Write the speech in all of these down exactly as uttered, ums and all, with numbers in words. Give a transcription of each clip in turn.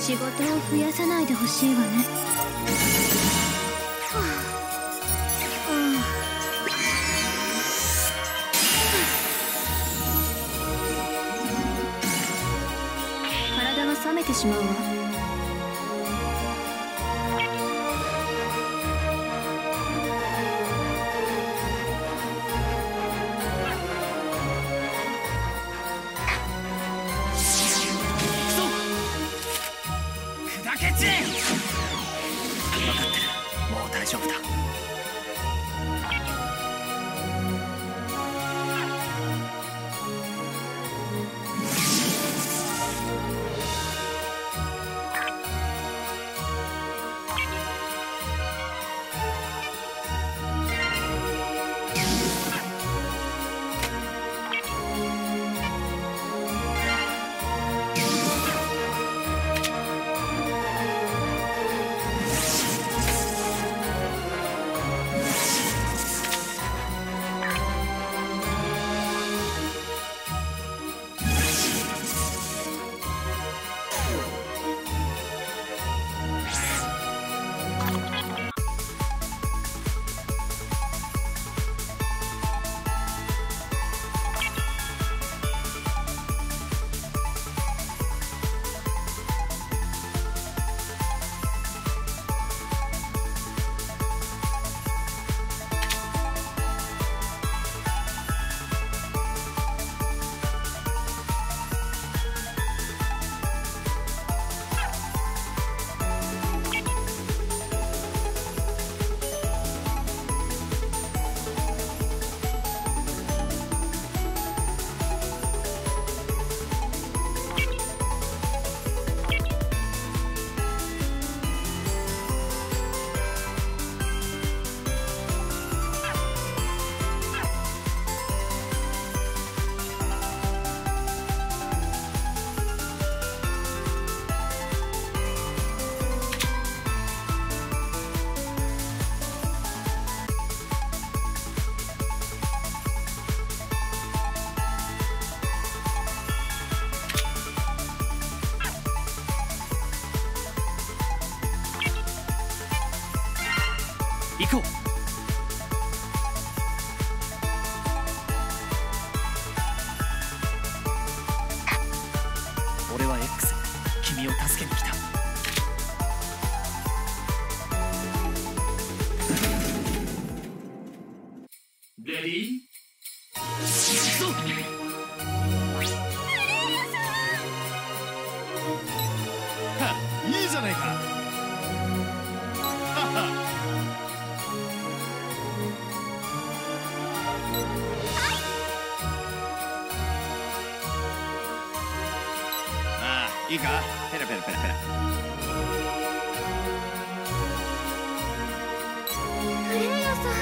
仕事を増やさないでほしいわね。はあ、体が冷めてしまうわ。 丈夫だ。行こう。俺は X、 君を助けに来た。レディーそういいじゃないか。いいか、ペラペラペラペラ。 プレイヤーさん。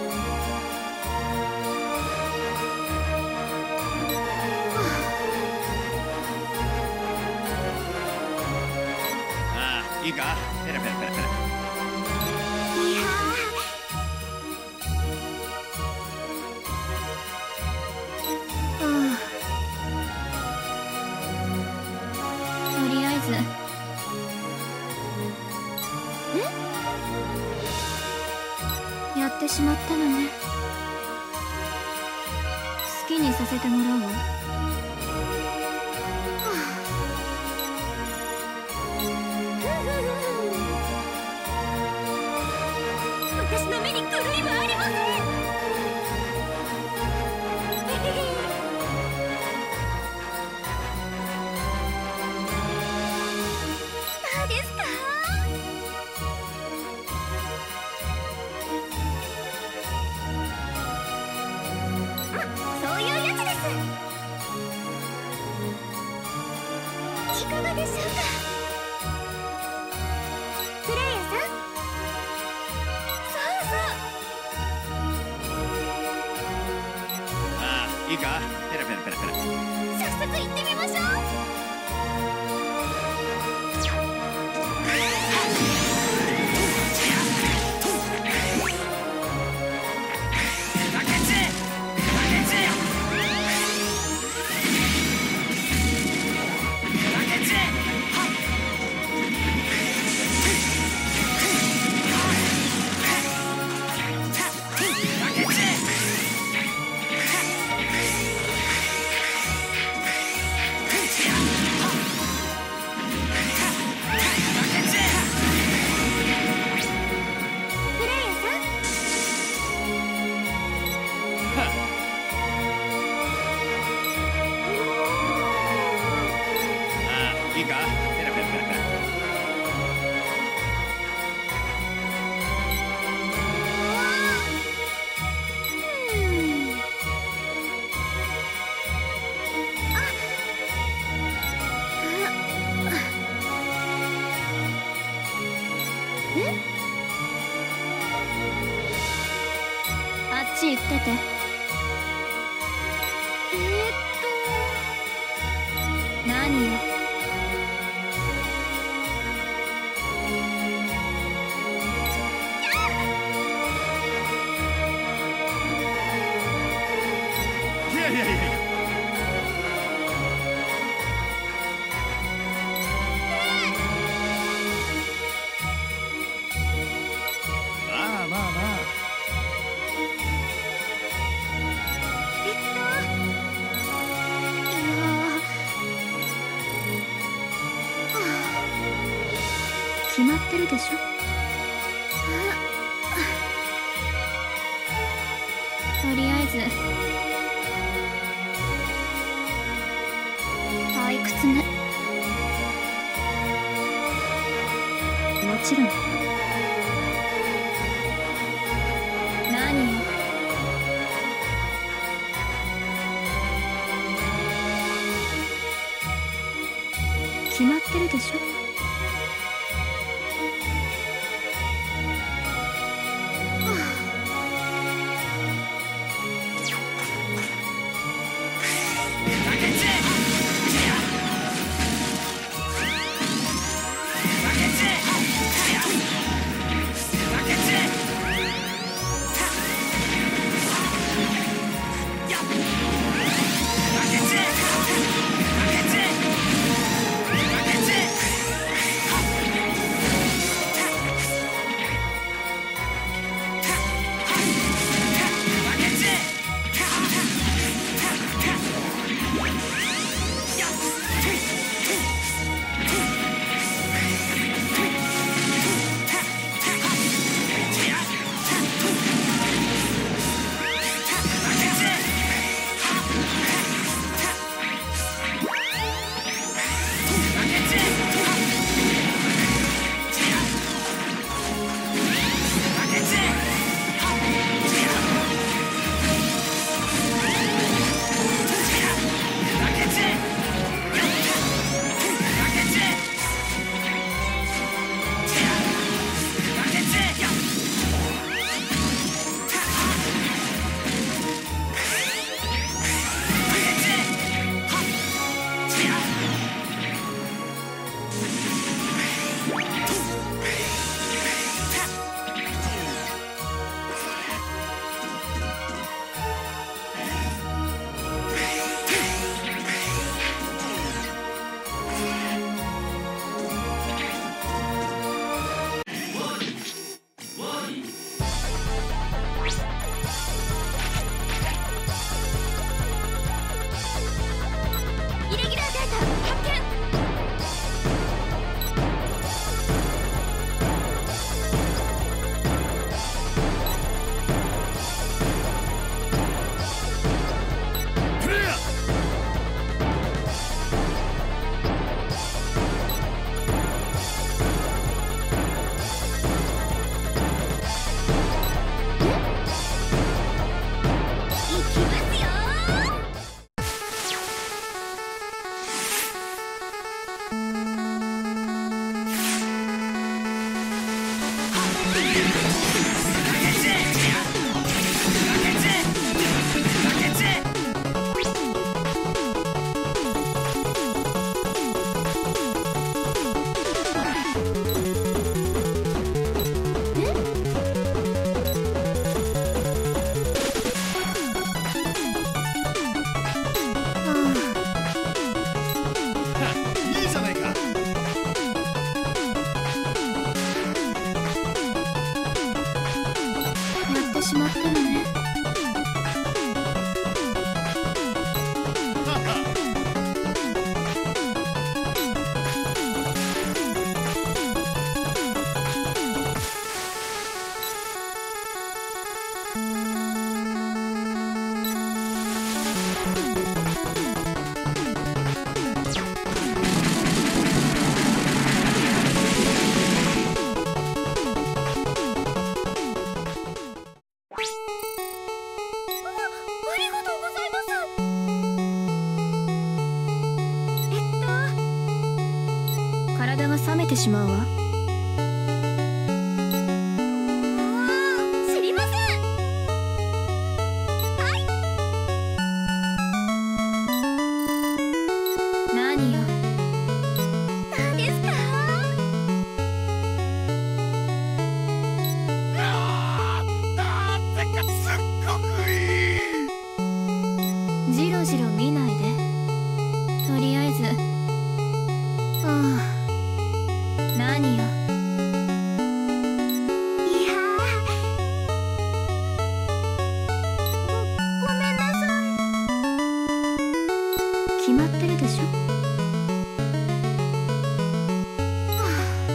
ああ、いいか、ペラペラペラペラ。 いやー。ああ。え？やってしまったのね。好きにさせてもらうわ。私の目に狂いはありません。どうですか？そういうやつです。いかがでしょうか、プレイヤーさん。そうそう。 ああ、いいか、ペラペラペラペラ。 早速行ってみましょう。 て。えー、っと何よ。 いやいやいやいや。まあまあまあ。 えっといやはあ、決まってるでしょ。とりあえず退屈ね。もちろん。何よ。決まってるでしょ。しまったのね。体が冷めてしまうわ。知りません。 しろ見ないで。とりあえず。はあ、何よ。いやご、ごめんなさい。決まってるでしょ。はあ、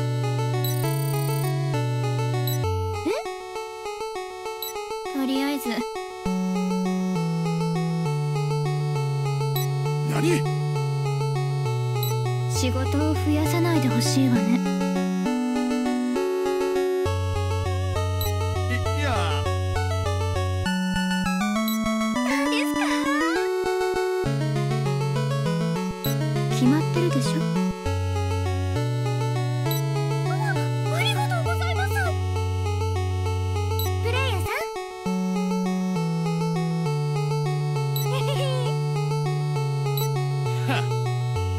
え？とりあえず。 何？ 仕事を増やさないでほしいわね。 い、いや。 何ですか？決まってるでしょ。あ、ありがとうございます。プレイヤーさん。 はっ。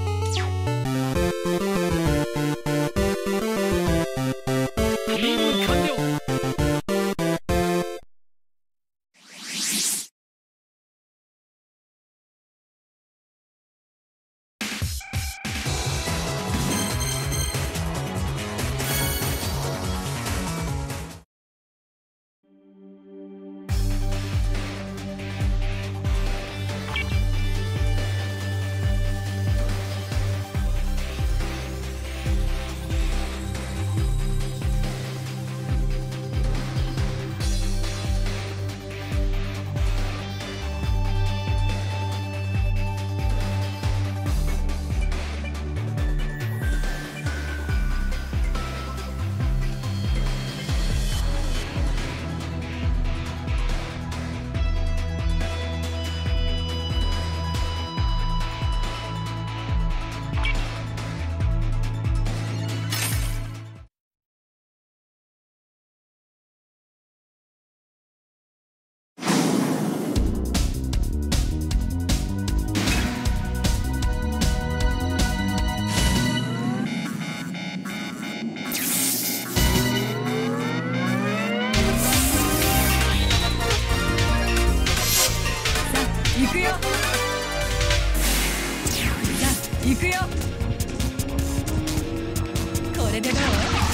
行くよ。さあ行くよ。これでどう？